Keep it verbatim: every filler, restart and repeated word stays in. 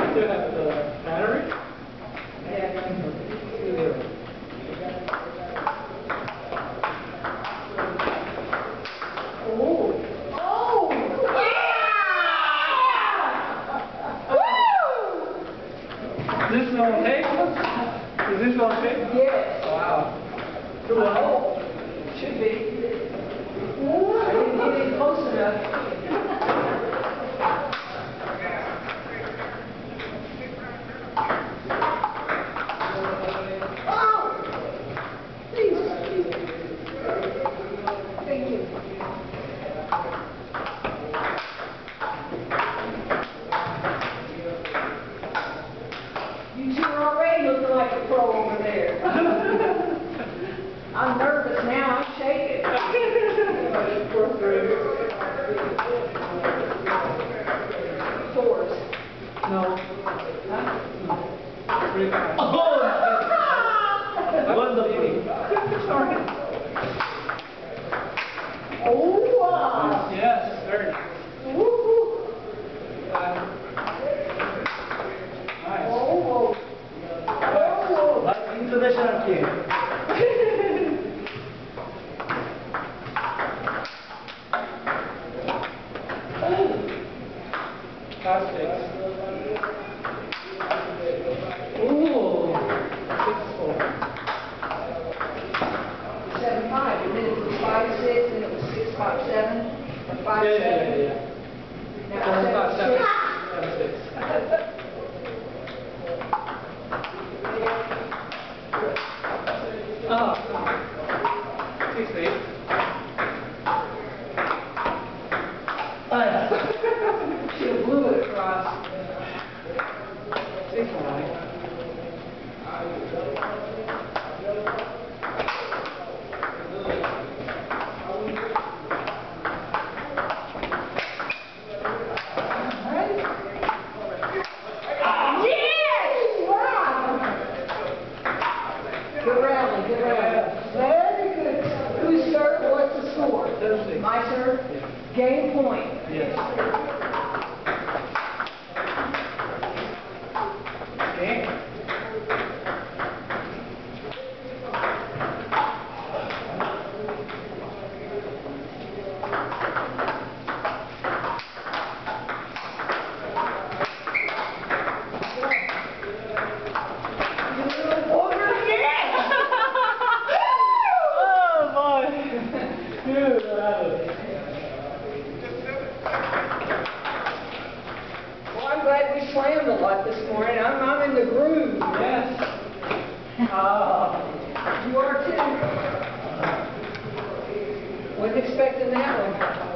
still have the battery? Yeah. Oh! Oh! Yeah! Is this on tape? Is this on tape? Yes. Wow. Well, should be. I didn't get it close enough. Thank you. You two are already looking like a pro over there. I'm nervous now. I'm shaking. Fours. No. Huh? Three, five. Oh! Wonderful. Sorry. Oh, wow. Yes, very nice. Woo-hoo. Five. Nice. Oh, whoa. Oh, whoa. Like international game. Five, six. Ooh. Six, four. Seven, five. And then it was five, six, and it was six, five, seven, or five, Yeah, yeah, seven. yeah, yeah. Now Seven, five, seven, seven. six. Seven, six. Oh. Six, eight. She blew it across. Six, nine. Good rally, good rally. Very good. Whose serve? What's the score? Seven, six. My serve? Game point. Yes. Game. Over here! Oh boy. Dude, uh, Well, I'm glad we slammed a lot this morning. I'm, I'm in the groove. yes. Uh, you are too. Wasn't expecting that one.